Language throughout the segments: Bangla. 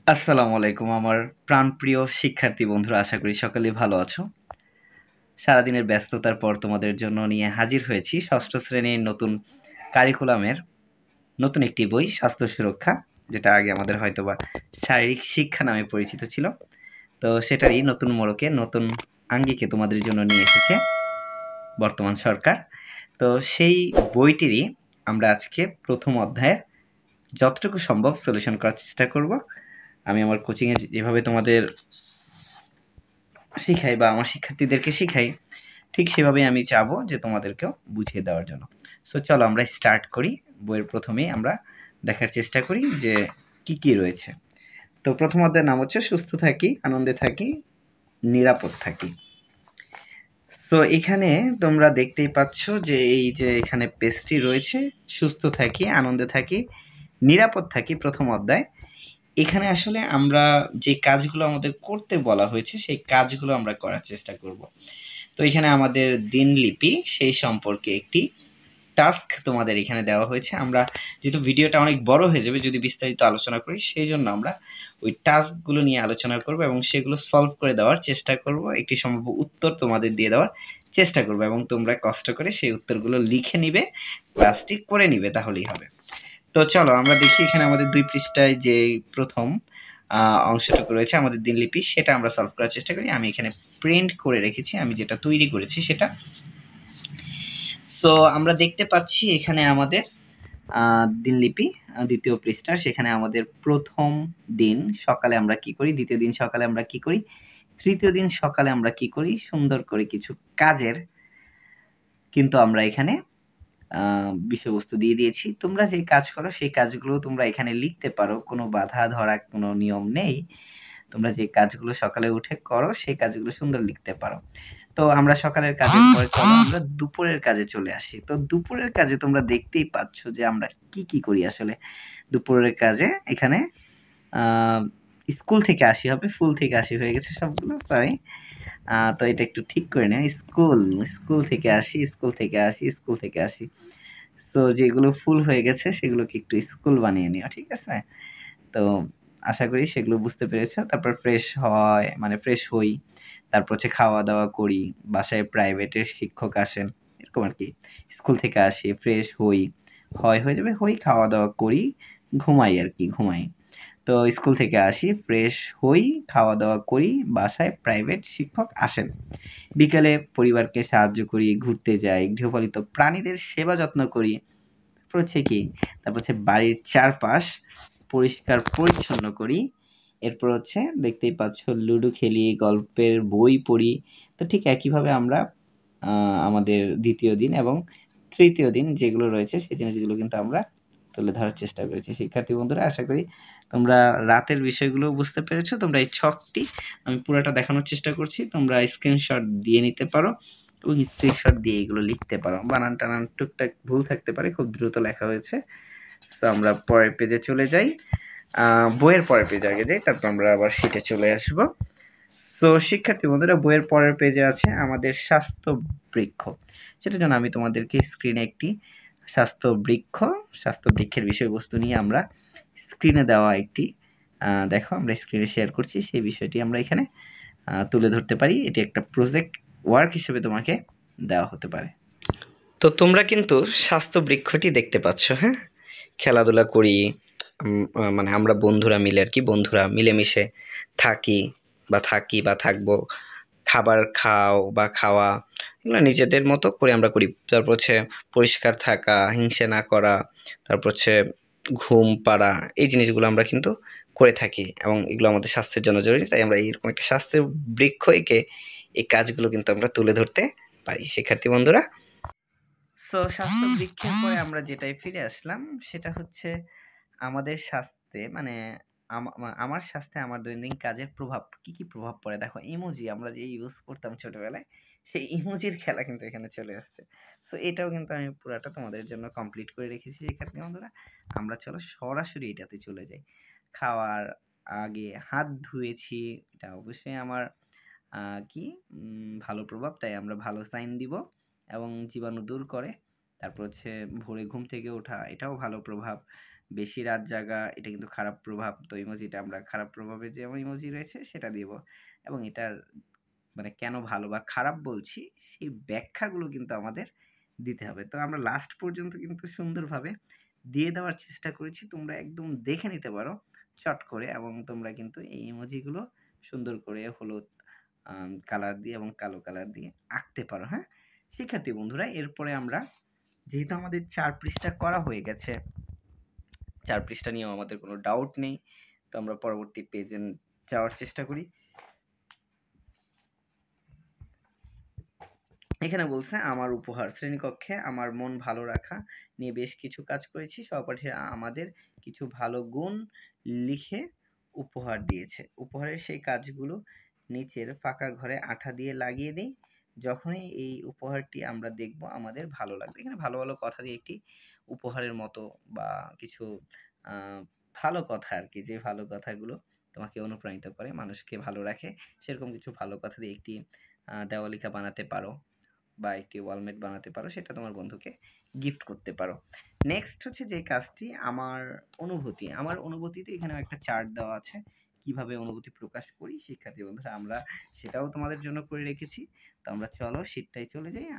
আসসালামু আলাইকুম আমার প্রাণপ্রিয় শিক্ষার্থী বন্ধুরা, আশা করি সকলেই ভালো আছো। সারাদিনের ব্যস্ততার পর তোমাদের জন্য নিয়ে হাজির হয়েছি ষষ্ঠ শ্রেণীর নতুন কারিকুলামের নতুন একটি বই, স্বাস্থ্য সুরক্ষা, যেটা আগে আমাদের হয়তোবা শারীরিক শিক্ষা নামে পরিচিত ছিল। তো সেটারই নতুন মোড়কে, নতুন আঙ্গিকে তোমাদের জন্য নিয়ে এসেছে বর্তমান সরকার। তো সেই বইটিরই আমরা আজকে প্রথম অধ্যায়ের যতটুকু সম্ভব সলিউশন করার চেষ্টা করব। আমি আমার কোচিংয়ে যেভাবে তোমাদের শিখাই বা আমার শিক্ষার্থীদেরকে শিখাই, ঠিক সেভাবেই আমি চাবো যে তোমাদেরকেও বুঝিয়ে দেওয়ার জন্য। সো চলো আমরা স্টার্ট করি। বইয়ের প্রথমেই আমরা দেখার চেষ্টা করি যে কি কি রয়েছে। তো প্রথম অধ্যায়ের নাম হচ্ছে সুস্থ থাকি, আনন্দে থাকি, নিরাপদ থাকি। সো এখানে তোমরা দেখতেই পাচ্ছ যে এই যে এখানে পেজটি রয়েছে, সুস্থ থাকি, আনন্দে থাকি, নিরাপদ থাকি, প্রথম অধ্যায়। এখানে আসলে আমরা যে কাজগুলো আমাদের করতে বলা হয়েছে সেই কাজগুলো আমরা করার চেষ্টা করব। তো এখানে আমাদের দিনলিপি সেই সম্পর্কে একটি টাস্ক তোমাদের এখানে দেওয়া হয়েছে। আমরা যেহেতু ভিডিওটা অনেক বড় হয়ে যাবে যদি বিস্তারিত আলোচনা করি, সেই জন্য আমরা ওই টাস্কগুলো নিয়ে আলোচনা করব এবং সেগুলো সলভ করে দেওয়ার চেষ্টা করব। একটি সম্ভাব্য উত্তর তোমাদের দিয়ে দেওয়ার চেষ্টা করব এবং তোমরা কষ্ট করে সেই উত্তরগুলো লিখে নিবে, ক্লাসটি করে নিবে, তাহলেই হবে। তো চলো আমরা দেখি এখানে আমাদের ২ পৃষ্ঠায় যে প্রথম অংশটুকু রয়েছে আমাদের দিনলিপি, সেটা আমরা সলভ করার চেষ্টা করি। আমি এখানে প্রিন্ট করে রেখেছি, আমি যেটা তৈরি করেছি সেটা। সো আমরা দেখতে পাচ্ছি এখানে আমাদের দিনলিপি ২য় পৃষ্ঠা, সেখানে আমাদের প্রথম দিন সকালে আমরা কি করি, দ্বিতীয় দিন সকালে আমরা কি করি, তৃতীয় দিন সকালে আমরা কি করি, সুন্দর করে কিছু কাজের কিন্তু আমরা এখানে বিষয়বস্তু দিয়ে দিয়েছি। তোমরা যে কাজ করো সেই কাজগুলো তোমরা এখানে লিখতে পারো, কোনো বাধা ধরা কোনো নিয়ম নেই। তোমরা যে কাজগুলো সকালে উঠে করো সেই কাজগুলো সুন্দর লিখতে পারো। তো আমরা সকালের কাজের পরে চলো আমরা দুপুরের কাজে চলে আসি। তো দুপুরের কাজে তোমরা দেখতেই পাচ্ছ যে আমরা কি কি করি আসলে দুপুরের কাজে। এখানে আহ স্কুল থেকে আসি হবে, ফুল থেকে আসি হয়ে গেছে সবগুলো, সরি। তো এটা একটু ঠিক করে নেওয়া, স্কুল, স্কুল থেকে আসি, স্কুল থেকে আসি, স্কুল থেকে আসি। সো যেগুলো ফুল হয়ে গেছে সেগুলোকে একটু স্কুল বানিয়ে নিও, ঠিক আছে? তো আশা করি সেগুলো বুঝতে পেরেছো। তারপর ফ্রেশ হয় মানে ফ্রেশ হই, তারপর হচ্ছে খাওয়া দাওয়া করি, বাসায় প্রাইভেটের শিক্ষক আসেন, এরকম আর কি। স্কুল থেকে আসি, ফ্রেশ হই, হয় হয়ে যাবে হই, খাওয়া দাওয়া করি, ঘুমাই আর কি, ঘুমাই। তো স্কুল থেকে আসি, ফ্রেশ হই, খাওয়া দাওয়া করি, বাসায় প্রাইভেট শিক্ষক আসেন, বিকেলে পরিবারকে সাহায্য করি, ঘুরতে যাই, গৃহপালিত প্রাণীদের সেবা যত্ন করি। তারপর হচ্ছে কি, তারপর হচ্ছে বাড়ির চারপাশ পরিষ্কার পরিচ্ছন্ন করি। এরপর হচ্ছে দেখতেই পাচ্ছ লুডো খেলি, গল্পের বই পড়ি। তো ঠিক একইভাবে আমরা আমাদের দ্বিতীয় দিন এবং তৃতীয় দিন যেগুলো রয়েছে সেই জিনিসগুলো কিন্তু আমরা তুলে ধরার চেষ্টা করেছি। শিক্ষার্থী বন্ধুরা, আশা করি তোমরা রাতের বিষয়গুলো বুঝতে পেরেছো। তোমরা এই ছকটি আমি পুরোটা দেখানোর চেষ্টা করছি, তোমরা স্ক্রিনশট দিয়ে নিতে পারো এবং স্ক্রিনশট দিয়ে এগুলো লিখতে পারো। বানান টানান টুকটাক ভুল থাকতে পারে, খুব দ্রুত লেখা হয়েছে। সো আমরা পরের পেজে চলে যাই, বইয়ের পরের পেজে আগে যাই, তারপর আমরা আবার শিটে চলে আসবো। সো শিক্ষার্থী বন্ধুরা, বইয়ের পরের পেজে আছে আমাদের স্বাস্থ্য বৃক্ষ। সেটার জন্য আমি তোমাদেরকে স্ক্রিনে একটি স্বাস্থ্য বৃক্ষের বিষয়বস্তু নিয়ে আমরা স্ক্রিনে দেওয়া একটি দেখো আমরা স্ক্রিনে শেয়ার করছি, সেই বিষয়টি আমরা এখানে তুলে ধরতে পারি। এটি একটা প্রজেক্ট ওয়ার্ক হিসেবে তোমাকে দেওয়া হতে পারে। তো তোমরা কিন্তু স্বাস্থ্য বৃক্ষটি দেখতে পাচ্ছ, হ্যাঁ? খেলাধুলা করি, মানে আমরা বন্ধুরা মিলে আর কি, বন্ধুরা মিলেমিশে থাকি বা থাকবো, খাবার খাও বা খাওয়া, এগুলো নিজেদের মতো করে আমরা করি। তারপর হচ্ছে পরিষ্কার থাকা, হিংসে না করা, তারপর হচ্ছে ঘুম পাড়া, এই জিনিসগুলো আমরা কিন্তু করে থাকি এবং এগুলো আমাদের স্বাস্থ্যের জন্য জরুরি। তাই আমরা এইরকম একটা স্বাস্থ্যের বৃক্ষ এঁকে এই কাজগুলো কিন্তু আমরা তুলে ধরতে পারি, শিক্ষার্থী বন্ধুরা। সো স্বাস্থ্য বৃক্ষের পরে আমরা যেটাই ফিরে আসলাম সেটা হচ্ছে আমাদের স্বাস্থ্যে মানে আমার স্বাস্থ্যে আমার দৈনন্দিন কাজের প্রভাব কি কি প্রভাব পড়ে। দেখো ইমোজি আমরা যে ইউজ করতাম ছোটবেলায়, সেই ইমোজির খেলা কিন্তু এখানে চলে আসছে। সো এটাও কিন্তু আমি পুরাটা তোমাদের জন্য কমপ্লিট করে রেখেছি শিক্ষার্থী বন্ধুরা। আমরা চলো সরাসরি এটাতে চলে যাই। খাওয়ার আগে হাত ধুয়েছি, এটা অবশ্যই আমার কি ভালো প্রভাব, তাই আমরা ভালো সাইন দিব এবং জীবাণু দূর করে। তারপর হচ্ছে ভোরে ঘুম থেকে ওঠা, এটাও ভালো প্রভাব। বেশি রাত জাগা, এটা কিন্তু খারাপ প্রভাব। তো ইমোজিটা আমরা খারাপ প্রভাবে যে ইমোজি রয়েছে সেটা দিব, এবং এটার মানে কেন ভালো বা খারাপ বলছি সেই ব্যাখ্যাগুলো কিন্তু আমাদের দিতে হবে। তো আমরা লাস্ট পর্যন্ত কিন্তু সুন্দরভাবে দিয়ে দেওয়ার চেষ্টা করেছি, তোমরা একদম দেখে নিতে পারো চট করে, এবং তোমরা কিন্তু এই ইমোজিগুলো সুন্দর করে হলুদ কালার দিয়ে এবং কালো কালার দিয়ে আঁকতে পারো। হ্যাঁ শিক্ষার্থী বন্ধুরা, এরপরে আমরা যেহেতু আমাদের 4 পৃষ্ঠা করা হয়ে গেছে, 4 পৃষ্ঠা নিয়েও আমাদের কোনো ডাউট নেই, তো আমরা পরবর্তী পেজে যাওয়ার চেষ্টা করি। এখানে বলছে আমার উপহার, শ্রেণীকক্ষে আমার মন ভালো রাখা নিয়ে বেশ কিছু কাজ করেছি। সহপাঠীরা আমাদের কিছু ভালো গুণ লিখে উপহার দিয়েছে। উপহারের সেই কাজগুলো নিচের ফাঁকা ঘরে আঠা দিয়ে লাগিয়ে দিই। যখনই এই উপহারটি আমরা দেখব আমাদের ভালো লাগবে। এখানে ভালো ভালো কথা দিয়ে একটি উপহারের মতো বা কিছু ভালো কথা আর কি, যে ভালো কথাগুলো তোমাকে অনুপ্রাণিত করে, মানুষকে ভালো রাখে, সেরকম কিছু ভালো কথা দিয়ে একটি দেওয়ালিকা বানাতে পারো বা একটি ওয়ালমেট বানাতে পারো, সেটা তোমার বন্ধুকে গিফট করতে পারো। নেক্সট হচ্ছে যে কাজটি আমার অনুভূতি। আমার অনুভূতিতে এখানে একটা চার্ট দেওয়া আছে, কিভাবে অনুভূতি প্রকাশ করি শিক্ষার্থী বন্ধুরা, আমরা সেটাও তোমাদের জন্য করে রেখেছি। তো আমরা চলো শীটটাই চলে যাই।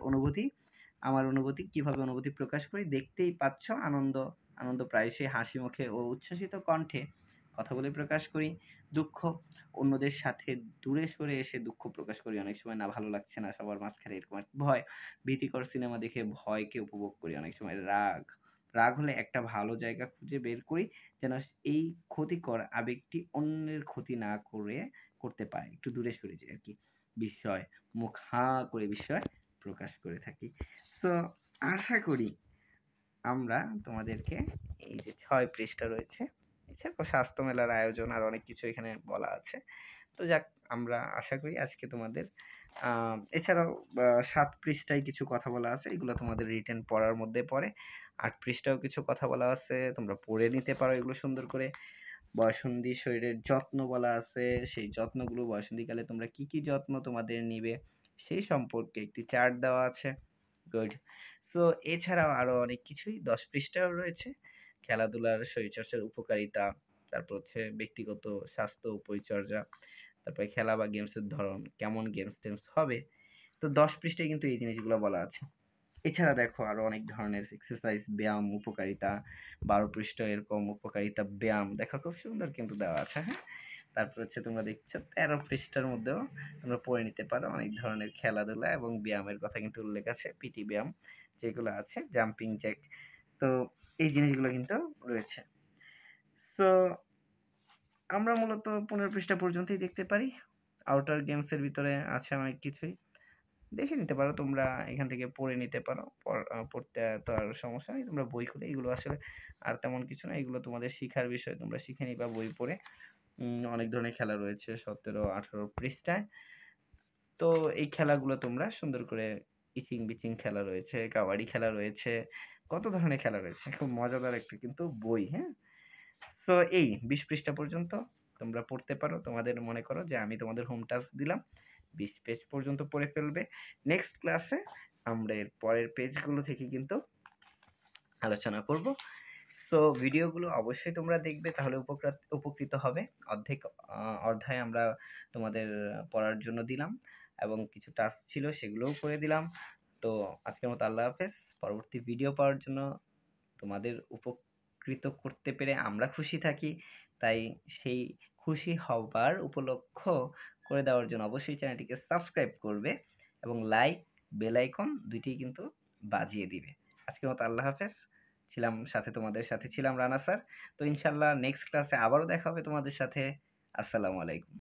আমার অনুভূতি কিভাবে অনুভূতি প্রকাশ করি দেখতেই পাচ্ছ। আনন্দ আনন্দ প্রায়শই হাসি মুখে ও উচ্ছ্বসিত কণ্ঠে কথা বলে প্রকাশ করি। দুঃখ অন্যদের সাথে দূরে সরে এসে দুঃখ প্রকাশ করি। অনেক সময় না ভালো লাগছে না সবার মাঝখানে, এরকম একটা ভয়। ভীতিকর সিনেমা দেখে ভয়কে উপভোগ করি। অনেক সময় রাগ হলে একটা ভালো জায়গা খুঁজে বের করি যেন এই ক্ষতিকর আবেগটি অন্যের ক্ষতি না করতে পারে, একটু দূরে সরে যাই আর কি। বিস্ময়, মুখ হাঁ করে বিস্ময় প্রকাশ করে থাকি। তো আশা করি আমরা তোমাদেরকে এই যে ৬ পৃষ্ঠা রয়েছে, এছাড়াও স্বাস্থ্য মেলার আয়োজন আর অনেক কিছু এখানে বলা আছে। তো যাক, আমরা আশা করি আজকে তোমাদের এছাড়াও ৭ পৃষ্ঠায় কিছু কথা বলা আছে, এগুলো তোমাদের রিটেন পড়ার মধ্যে পড়ে। ৮ পৃষ্ঠাও কিছু কথা বলা আছে, তোমরা পড়ে নিতে পারো এগুলো সুন্দর করে। বয়ঃসন্ধি শরীরের যত্ন বলা আছে, সেই যত্নগুলো বয়ঃসন্ধিকালে তোমরা কি কি যত্ন তোমাদের নিবে সেই সম্পর্কে একটি চার্ট দেওয়া আছে। গুড। সো এছাড়াও আরো অনেক কিছুই ১০ পৃষ্ঠাও রয়েছে। খেলাধুলার শরীরচর্চার উপকারিতা, তারপর হচ্ছে ব্যক্তিগত স্বাস্থ্য ও পরিচর্যা, তারপরে খেলা বা গেমসের ধরন, কেমন গেমস-টেমস হবে। তো ১০ পৃষ্ঠায় কিন্তু এই জিনিসগুলো বলা আছে। এছাড়া দেখো আরো অনেক ধরনের এক্সারসাইজ, ব্যায়াম, উপকারিতা। ১২ পৃষ্ঠা এরকম উপকারিতা ব্যায়াম দেখো খুব সুন্দর কিন্তু দেওয়া আছে। হ্যাঁ তারপর হচ্ছে তোমরা দেখছো ১৩ পৃষ্ঠার মধ্যেও তোমরা পড়ে নিতে পারো অনেক ধরনের খেলাধুলা এবং ব্যায়ামের কথা কিন্তু উল্লেখ আছে, পিটি ব্যায়াম যেগুলো আছে, জাম্পিং জ্যাক। তো এই জিনিসগুলো কিন্তু রয়েছে। সো আমরা মূলত ১৫ পৃষ্ঠা পর্যন্তই দেখতে পারি। আউটার গেমসের ভিতরে আছে অনেক কিছুই, দেখে নিতে পারো তোমরা, এখান থেকে পড়ে নিতে পারো। পড়তে তো আর সমস্যা নেই, তোমরা বই খুলে, এগুলো আসলে আর তেমন কিছু না, এগুলো তোমাদের শিখার বিষয়, তোমরা শিখে নিবা বই পড়ে। অনেক ধরনের খেলা রয়েছে ১৭-১৮ পৃষ্ঠায়। তো এই খেলাগুলো তোমরা সুন্দর করে, ইচিং বিচিং খেলা রয়েছে, কাবাডি খেলা রয়েছে, কত ধরনের খেলা রয়েছে, খুব মজাদার একটা কিন্তু বই। হ্যাঁ সো এই ২০ পৃষ্ঠা পর্যন্ত তোমরা পড়তে পারো। তোমাদের মনে করো যে আমি তোমাদের হোম টাস্ক দিলাম, ২০ পেজ পর্যন্ত পড়ে ফেলবে। নেক্সট ক্লাসে আমরা এর পরের পেজগুলো থেকে কিন্তু আলোচনা করব। সো ভিডিওগুলো অবশ্যই তোমরা দেখবে, তাহলে উপকৃত হবে। অধ্যায় আমরা তোমাদের পড়ার জন্য দিলাম এবং কিছু টাস্ক ছিল সেগুলোও করে দিলাম। তো আজকের মতো আল্লাহ হাফেজ। পরবর্তী ভিডিও পাওয়ার জন্য তোমাদের উপকৃত করতে পেরে আমরা খুশি থাকি। তাই সেই খুশি হবার উপলক্ষ করে দেওয়ার জন্য অবশ্যই চ্যানেলটিকে সাবস্ক্রাইব করবে এবং লাইক, বেল আইকন দুইটিই কিন্তু বাজিয়ে দিবে। আজকের মতো আল্লাহ হাফেজ। তোমাদের সাথে ছিলাম রানা স্যার। তো ইনশাল্লাহ নেক্সট ক্লাসে আবারও দেখা হবে তোমাদের সাথে। আসসালামু আলাইকুম।